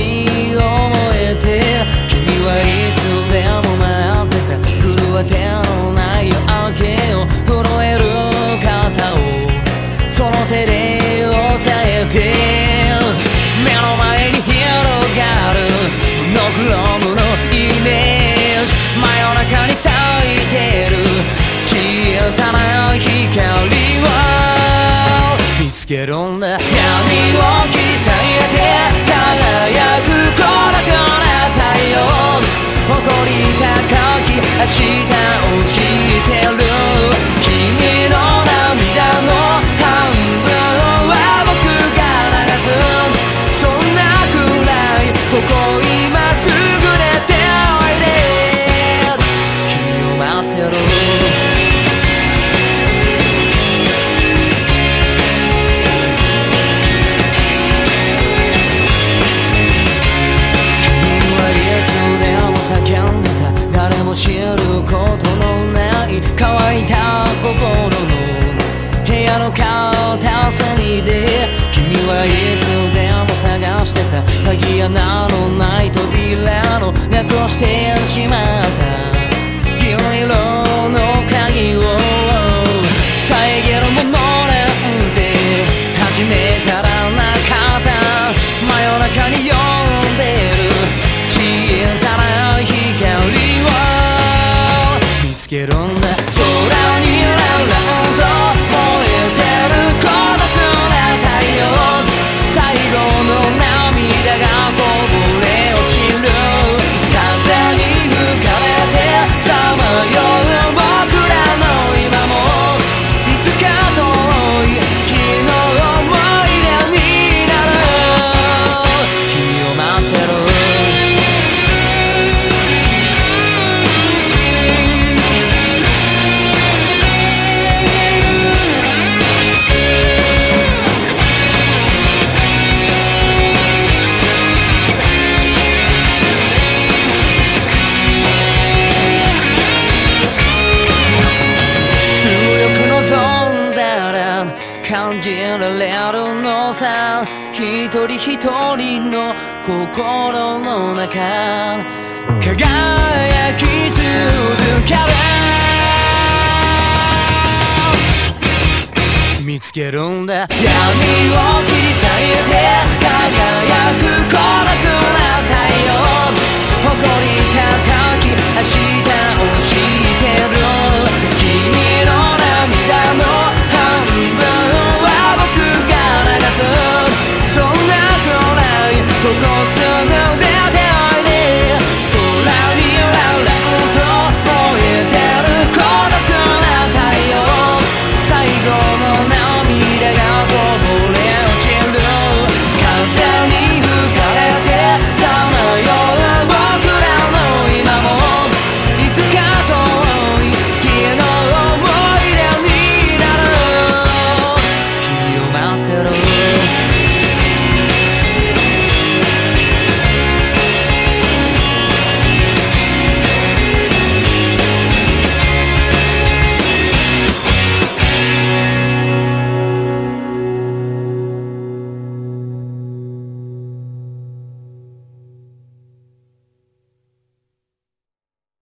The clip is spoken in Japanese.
に思えて、君はいつでも待ってた。震わてのない夜明けを震える肩をその手で押さえて、目の前に広がるモノクロームのイメージ、真夜中に咲いてる小さな光を見つけるんだ。闇を切り裂いて輝く孤独な太陽、誇り高き明日を知ってる。君の涙の半分は僕が流す、そんなくらいここ今すぐ出ておいで、君を待ってる。叫んでた誰も知ることのない乾いた心の部屋の片隅で、君はいつでも探してた鍵穴のない扉のなくしてしまった銀色の鍵を遮るものなんて初めからなかった。真夜中に呼んでる小さな光を見つけるんだ。空にランランと燃えてる孤独な太陽、最後の涙がこぼれ落ちる。風に吹かれてさまよう僕らの今も、いつか遠い日の思い出になる。君を待ってる。感じられるのさ、一人一人の心の中輝き続ける。見つけるんだ。闇を切り裂いて輝く